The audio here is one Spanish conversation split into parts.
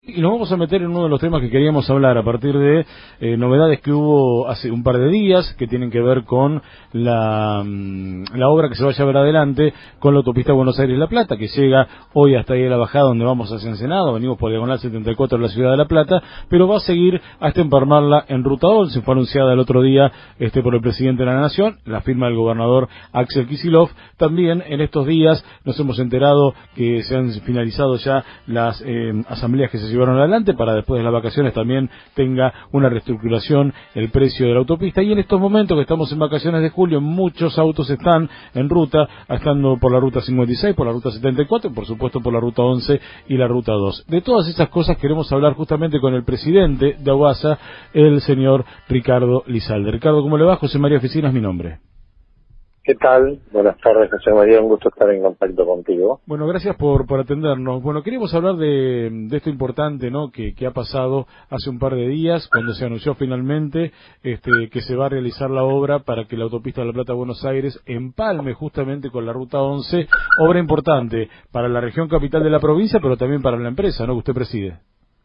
Y nos vamos a meter en uno de los temas que queríamos hablar a partir de novedades que hubo hace un par de días que tienen que ver con la obra que se va a llevar adelante con la autopista Buenos Aires-La Plata, que llega hoy hasta ahí a la bajada donde vamos hacia Ensenado. Venimos por Diagonal 74 de la ciudad de La Plata, pero va a seguir hasta empalmarla en Ruta 11. Fue anunciada el otro día por el presidente de la Nación, la firma del gobernador Axel Kicillof. También en estos días nos hemos enterado que se han finalizado ya las asambleas que se llevaron adelante para después de las vacaciones también tenga una reestructuración el precio de la autopista. Y en estos momentos que estamos en vacaciones de julio, muchos autos están en ruta, estando por la ruta 56, por la ruta 74 y por supuesto por la ruta 11 y la ruta 2. De todas esas cosas queremos hablar justamente con el presidente de AUASA, el señor Ricardo Lizalde. Ricardo, ¿cómo le va? José María Oficina es mi nombre. ¿Qué tal? Buenas tardes, José María, un gusto estar en contacto contigo. Bueno, gracias por atendernos. Bueno, queríamos hablar de esto importante, ¿no?, que ha pasado hace un par de días, cuando se anunció finalmente que se va a realizar la obra para que la autopista de La Plata a Buenos Aires empalme justamente con la ruta 11, obra importante para la región capital de la provincia, pero también para la empresa, ¿no?, que usted preside.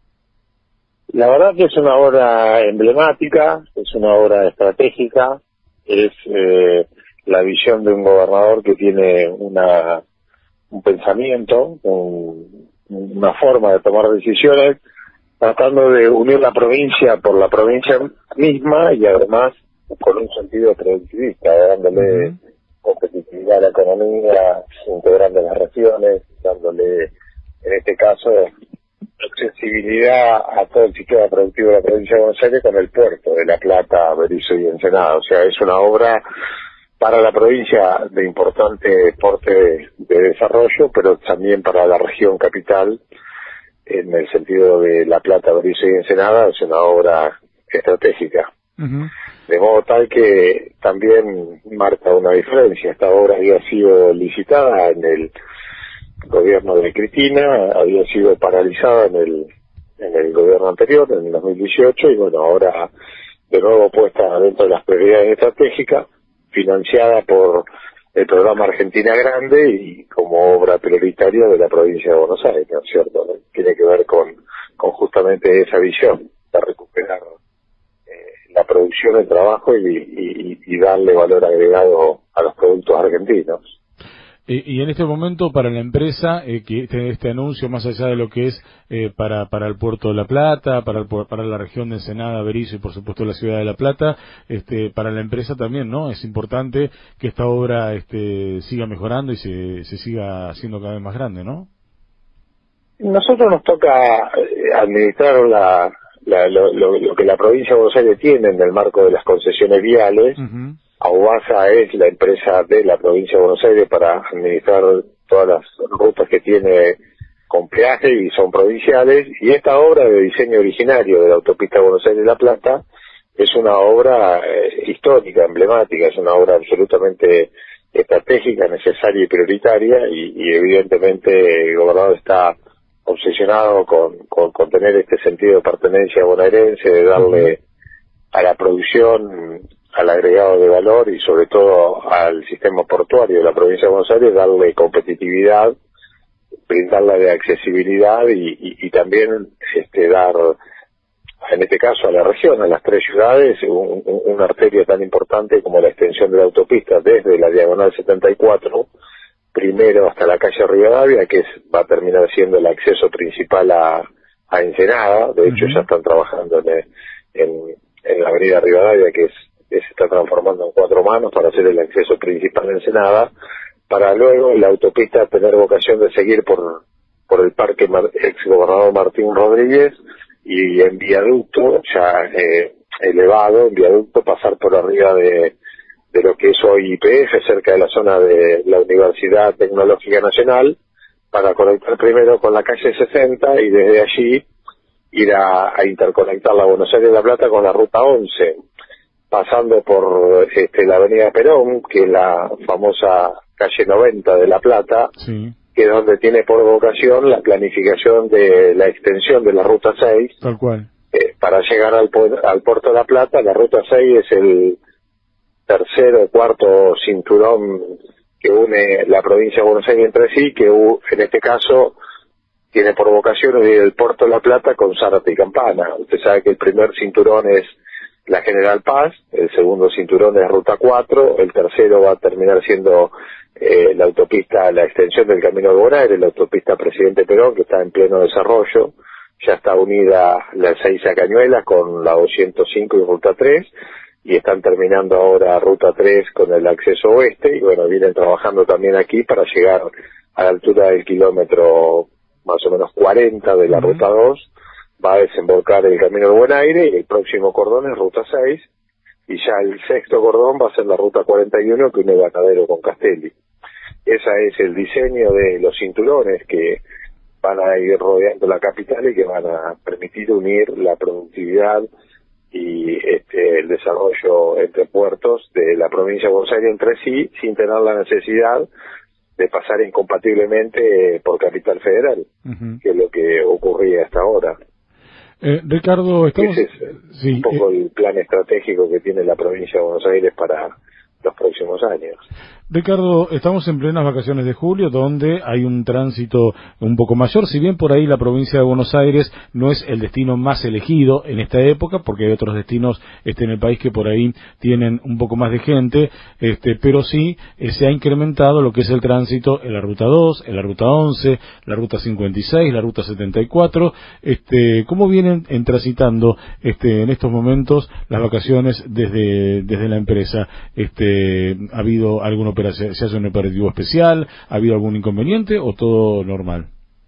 La verdad que es una obra emblemática, es una obra estratégica, es la visión de un gobernador que tiene un pensamiento, una forma de tomar decisiones, tratando de unir la provincia por la provincia misma y además con un sentido productivista, dándole competitividad a la economía, integrando las regiones, dándole, en este caso, accesibilidad a todo el sistema productivo de la provincia de Buenos Aires con el puerto de La Plata, Berisso y Ensenada. O sea, es una obra para la provincia de importante porte de desarrollo, pero también para la región capital, en el sentido de La Plata, Berisso y Ensenada, es una obra estratégica. De modo tal que también marca una diferencia. Esta obra había sido licitada en el gobierno de Cristina, había sido paralizada en el gobierno anterior, en el 2018, y bueno, ahora de nuevo puesta dentro de las prioridades estratégicas, financiada por el programa Argentina Grande y como obra prioritaria de la provincia de Buenos Aires, ¿no es cierto? Tiene que ver con justamente esa visión de recuperar la producción, el trabajo y darle valor agregado a los productos argentinos. Y en este momento para la empresa, que este anuncio, más allá de lo que es para el puerto de La Plata, para la región de Ensenada, Berisso y por supuesto la ciudad de La Plata, para la empresa también, ¿no? Es importante que esta obra siga mejorando y se siga haciendo cada vez más grande, ¿no? Nosotros nos toca administrar lo que la provincia de Buenos Aires tiene en el marco de las concesiones viales. AUASA es la empresa de la provincia de Buenos Aires para administrar todas las rutas que tiene con peaje y son provinciales, y esta obra de diseño originario de la autopista Buenos Aires-La Plata es una obra histórica, emblemática, es una obra absolutamente estratégica, necesaria y prioritaria, y evidentemente el gobernador está obsesionado con tener este sentido de pertenencia bonaerense, de darle a la producción, al agregado de valor y sobre todo al sistema portuario de la provincia de Buenos Aires, darle competitividad, brindarla de accesibilidad y también dar, en este caso a la región, a las tres ciudades, una arteria tan importante como la extensión de la autopista desde la Diagonal 74, primero hasta la calle Rivadavia, que va a terminar siendo el acceso principal a Ensenada. De hecho ya están trabajando en la avenida Rivadavia, que se está transformando en 4 manos para hacer el acceso principal a Ensenada, para luego la autopista tener vocación de seguir por el parque exgobernador Martín Rodríguez y en viaducto, ya elevado, en viaducto pasar por arriba de lo que es hoy YPF, cerca de la zona de la Universidad Tecnológica Nacional, para conectar primero con la calle 60 y desde allí ir a interconectar la Buenos Aires-La Plata con la ruta 11, pasando por la avenida Perón, que es la famosa calle 90 de La Plata, que es donde tiene por vocación la planificación de la extensión de la ruta 6. Tal cual. Para llegar al puerto de La Plata, la ruta 6 es el tercero o cuarto cinturón que une la provincia de Buenos Aires entre sí, que en este caso tiene por vocación unir el Puerto de La Plata con Zárate y Campana. Usted sabe que el primer cinturón es la General Paz, el segundo cinturón es Ruta 4, el tercero va a terminar siendo la autopista, la extensión del Camino de Buenos Aires, la autopista Presidente Perón, que está en pleno desarrollo. Ya está unida la Ezeiza Cañuelas con la 205 y Ruta 3, y están terminando ahora Ruta 3 con el acceso oeste, y bueno, vienen trabajando también aquí para llegar a la altura del kilómetro más o menos 40 de la Ruta 2, va a desembocar el Camino de Buen Aire, y el próximo cordón es Ruta 6, y ya el sexto cordón va a ser la Ruta 41 que une Matadero con Castelli. Ese es el diseño de los cinturones que van a ir rodeando la capital y que van a permitir unir la productividad y el desarrollo entre puertos de la provincia de Buenos Aires entre sí, sin tener la necesidad de pasar incompatiblemente por Capital Federal, que es lo que ocurría hasta ahora. Ricardo, estamos... Ese es un poco el plan estratégico que tiene la provincia de Buenos Aires para los próximos años. Ricardo, estamos en plenas vacaciones de julio, donde hay un tránsito un poco mayor, si bien por ahí la provincia de Buenos Aires no es el destino más elegido en esta época, porque hay otros destinos en el país que por ahí tienen un poco más de gente, pero sí se ha incrementado lo que es el tránsito en la Ruta 2, en la Ruta 11, la Ruta 56, la Ruta 74. ¿Cómo vienen transitando en estos momentos las vacaciones desde la empresa? ¿Ha habido alguna operación, se hace un operativo especial? ¿Ha habido algún inconveniente o todo normal?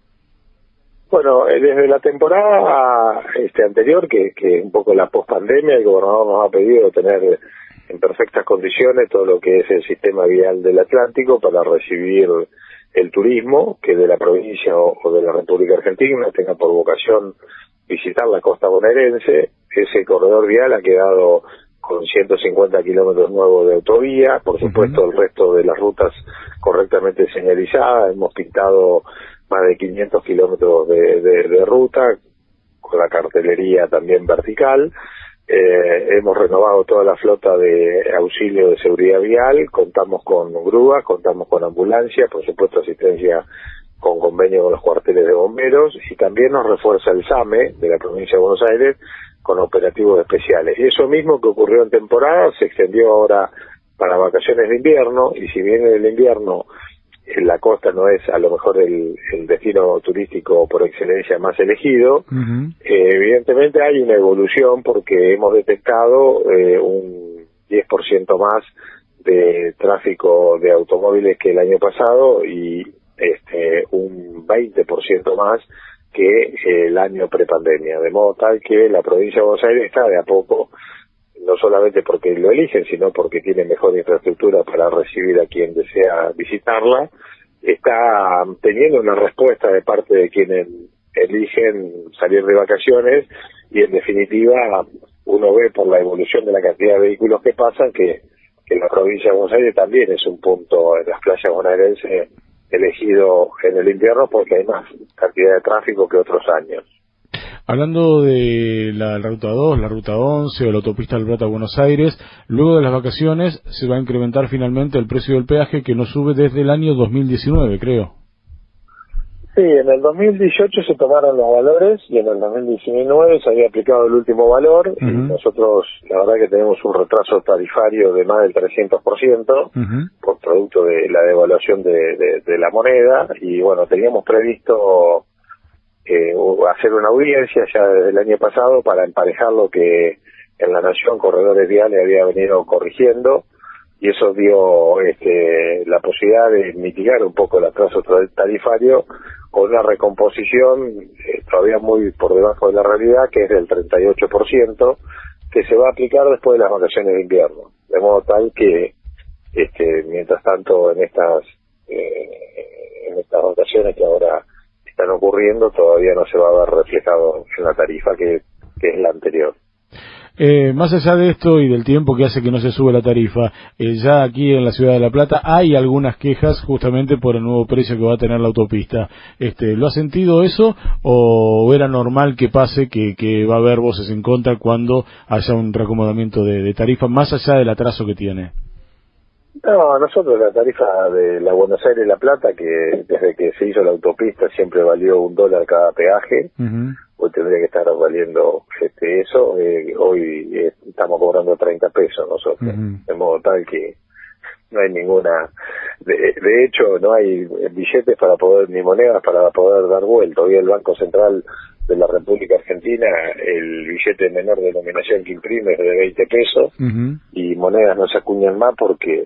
Bueno, desde la temporada anterior, que un poco la pospandemia, el gobernador nos ha pedido tener en perfectas condiciones todo lo que es el sistema vial del Atlántico para recibir el turismo que de la provincia o de la República Argentina tenga por vocación visitar la costa bonaerense. Ese corredor vial ha quedado con 150 kilómetros nuevos de autovía, por supuesto el resto de las rutas correctamente señalizadas, hemos pintado más de 500 kilómetros de ruta, con la cartelería también vertical, hemos renovado toda la flota de auxilio de seguridad vial, contamos con grúas, contamos con ambulancia, por supuesto asistencia con convenio con los cuarteles de bomberos, y también nos refuerza el SAME de la provincia de Buenos Aires con operativos especiales. Y eso mismo que ocurrió en temporada se extendió ahora para vacaciones de invierno, y si bien en el invierno la costa no es a lo mejor el destino turístico por excelencia más elegido, evidentemente hay una evolución porque hemos detectado un 10% más de tráfico de automóviles que el año pasado y un 20% más que el año prepandemia, de modo tal que la provincia de Buenos Aires está de a poco, no solamente porque lo eligen, sino porque tiene mejor infraestructura para recibir a quien desea visitarla, está teniendo una respuesta de parte de quienes eligen salir de vacaciones, y en definitiva uno ve por la evolución de la cantidad de vehículos que pasan que la provincia de Buenos Aires también es un punto en las playas bonaerenses elegido en el invierno porque hay más cantidad de tráfico que otros años. Hablando de la Ruta 2, la Ruta 11 o la autopista del Plata a Buenos Aires, luego de las vacaciones se va a incrementar finalmente el precio del peaje, que no sube desde el año 2019, creo. Sí, en el 2018 se tomaron los valores y en el 2019 se había aplicado el último valor, y nosotros la verdad que tenemos un retraso tarifario de más del 300% por producto de la devaluación de la moneda, y bueno, teníamos previsto hacer una audiencia ya desde el año pasado para emparejar lo que en la Nación Corredores Viales había venido corrigiendo, y eso dio la posibilidad de mitigar un poco el atraso tarifario con una recomposición todavía muy por debajo de la realidad, que es del 38%, que se va a aplicar después de las vacaciones de invierno, de modo tal que mientras tanto en estas vacaciones que ahora están ocurriendo todavía no se va a ver reflejado en la tarifa que es la anterior. Más allá de esto y del tiempo que hace que no se sube la tarifa, ya aquí en la ciudad de La Plata hay algunas quejas justamente por el nuevo precio que va a tener la autopista. ¿Lo ha sentido eso o era normal que pase que va a haber voces en contra cuando haya un reacomodamiento de tarifa más allá del atraso que tiene? No, nosotros la tarifa de la Buenos Aires-La Plata, que desde que se hizo la autopista siempre valió $1 cada peaje, hoy tendría que estar valiendo eso, hoy estamos cobrando 30 pesos nosotros, de modo tal que no hay ninguna, de hecho no hay billetes para poder, ni monedas para poder dar vuelta. Hoy el Banco Central de la República Argentina, el billete de menor denominación que imprime es de 20 pesos y monedas no se acuñan más porque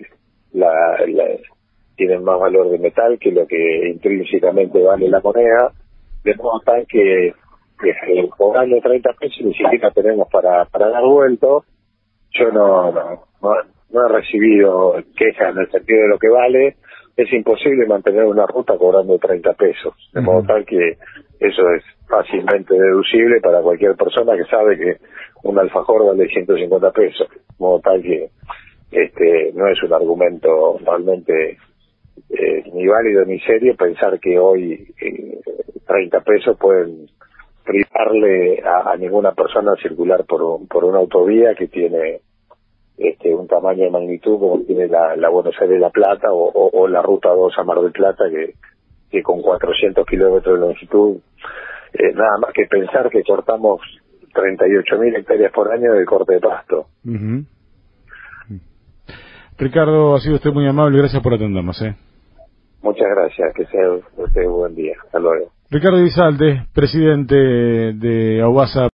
tienen más valor de metal que lo que intrínsecamente vale la moneda, de modo tal que cobrando 30 pesos ni siquiera tenemos para dar vuelto. Yo no he recibido quejas en el sentido de lo que vale. Es imposible mantener una ruta cobrando 30 pesos, de modo tal que eso es fácilmente deducible para cualquier persona que sabe que un alfajor vale 150 pesos, de modo tal que no es un argumento realmente ni válido ni serio pensar que hoy 30 pesos pueden privarle a ninguna persona a circular por una autovía que tiene un tamaño de magnitud como tiene la Buenos Aires-La Plata o la Ruta 2 a Mar del Plata, que con 400 kilómetros de longitud, nada más que pensar que cortamos 38.000 hectáreas por año de corte de pasto. Ricardo, ha sido usted muy amable, gracias por atendernos. Muchas gracias, que sea usted un buen día. Hasta luego. Ricardo Elizalde, presidente de AUBASA.